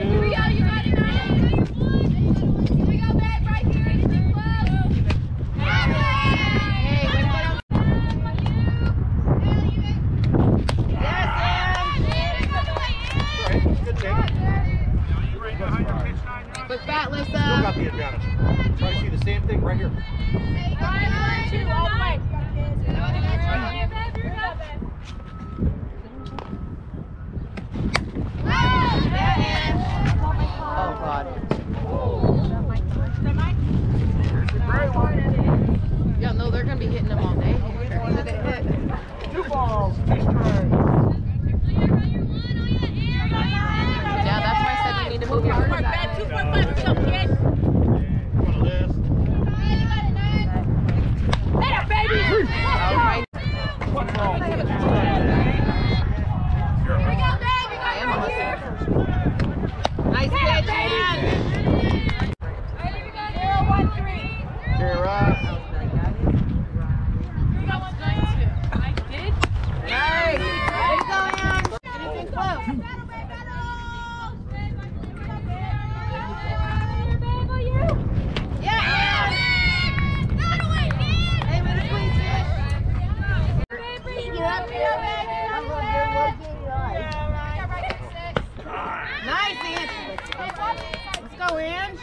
Here we go, you got it, man. Here we go, babe, right here. Anything close? Hey, wait, wait. Yes, Good take. Quick bat, Lissa. Still got the advantage. Try to see the same thing right here. 5, 1, 2, all the way. Oh, God. Yeah, no, they're going to be hitting them all day. Two balls, two strikes. Yeah, that's why I said you need to move your arms back. 2.5, what's up, kid? One of this. There, baby! All right. One ball. Here we go, babe. We got it right here. Nice pitch, man. Here we go, 0, 1, 3. Here, Here we go, 1, 2. I did? Nice. There you go, Ann. Anything close. Yeah, Ann. Hey, way to squeeze, nice, Ann. Let's go, Ann.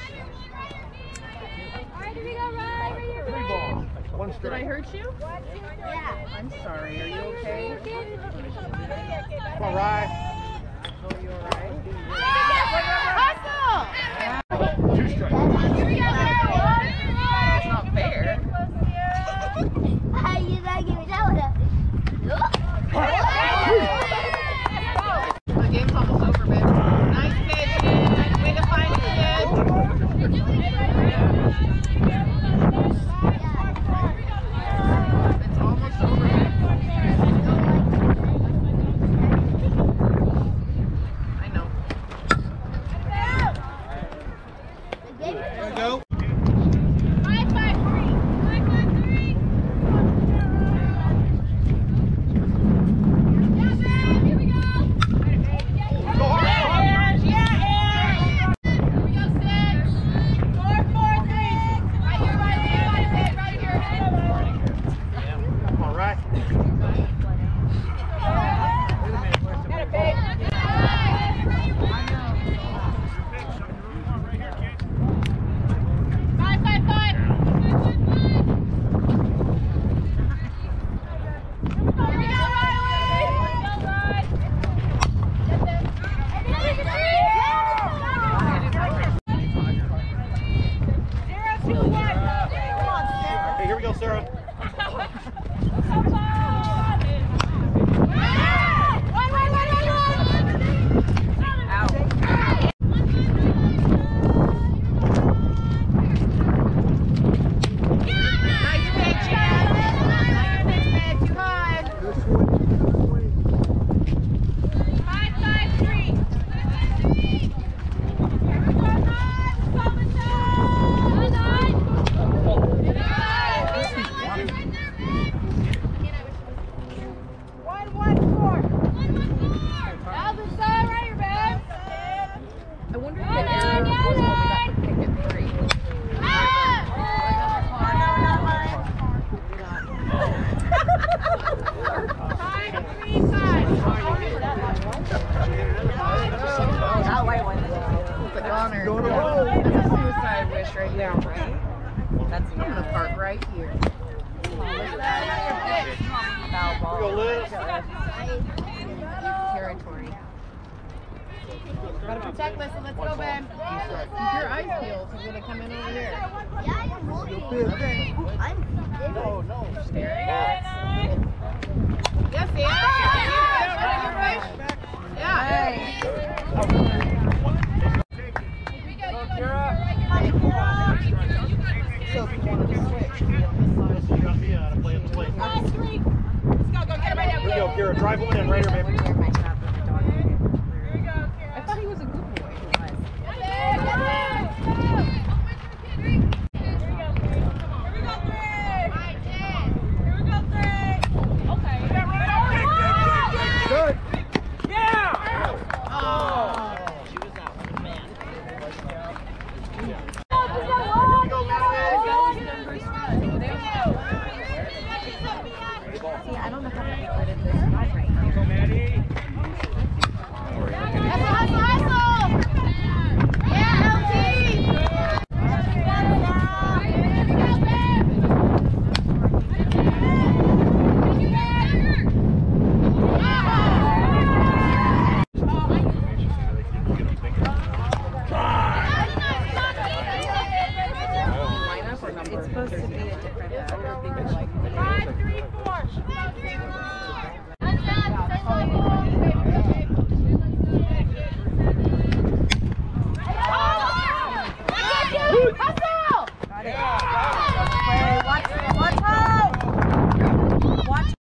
three balls. One Did I strike. hurt you? Yeah. I'm sorry. Are you okay? Come on, Rye. Oh, you all right? Hustle! Two strikes. Here we go, That's not fair. The game's almost over, babe. Nice pitch. Way to find it, kid. It's almost over. I know. There you go. 5, 5, 3. 5, 5, 3. Yeah, babe, here we go. Go hard. Yeah, here we go, 6. 4, 4, 3. Right here, right here, right here. Come on, Rye. Got it, babe. Five, 5, 5. Here we go, Riley. Go, Rod. Get this. Zero, 2, 1. Come on, Sarah. Hey, here we go, Sarah. Come on. One. Nice pitch, Ann. Nice pitch, man. Too high. 5, 5, 3. I wonder if the error was when we got the pick at 3. It's a goner. That's a suicide wish right there, right? That's I'm gonna park right here. Foul Here we go, ball. Liz. Territory. Gotta protect, Lissa. Let's go, babe. Keep your eyes peeled. He's gonna come in over here. Okay. No. Staring. Yes, yeah. Yeah. So if you wanted to switch, you got me out of playing the plate. Let's go. Get him right now. Here we go, Kira. Drive one in right here, baby. I thought he was a good boy. Good. Oh. it's supposed to be a different bag. 5, 3, 4.